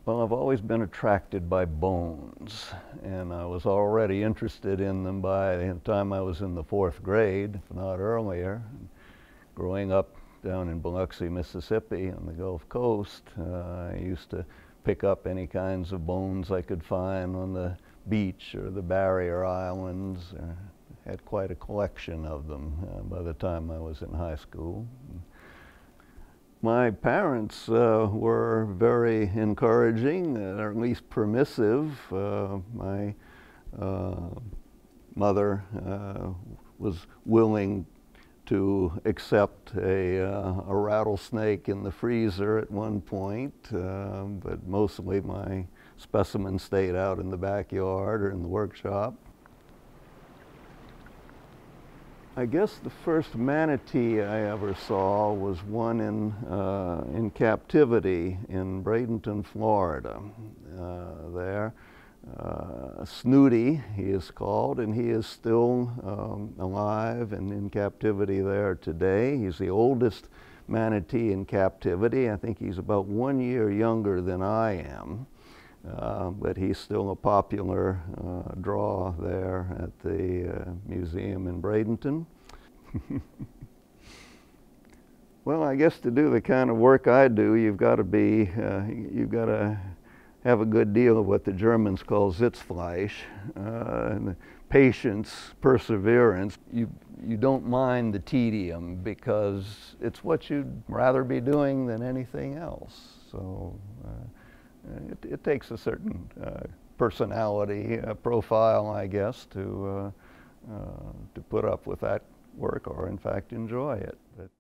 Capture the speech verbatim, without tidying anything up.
Well, I've always been attracted by bones, and I was already interested in them by the time I was in the fourth grade, if not earlier. Growing up down in Biloxi, Mississippi on the Gulf Coast, uh, I used to pick up any kinds of bones I could find on the beach or the barrier islands. Uh, had quite a collection of them uh, by the time I was in high school. My parents uh, were very encouraging, uh, or at least permissive. Uh, my uh, mother uh, was willing to accept a, uh, a rattlesnake in the freezer at one point, uh, but mostly my specimens stayed out in the backyard or in the workshop. I guess the first manatee I ever saw was one in, uh, in captivity in Bradenton, Florida. Uh, there, uh, Snooty, he is called, and he is still um, alive and in captivity there today. He's the oldest manatee in captivity. I think he's about one year younger than I am. Uh, but he's still a popular uh, draw there at the uh, museum in Bradenton. Well, I guess to do the kind of work I do, you've got to be, uh, you've got to have a good deal of what the Germans call Sitzfleisch, uh, and patience, perseverance. You, you don't mind the tedium because it's what you'd rather be doing than anything else. So. Uh, It, it takes a certain uh, personality uh, profile, I guess, to, uh, uh, to put up with that work or, in fact, enjoy it. But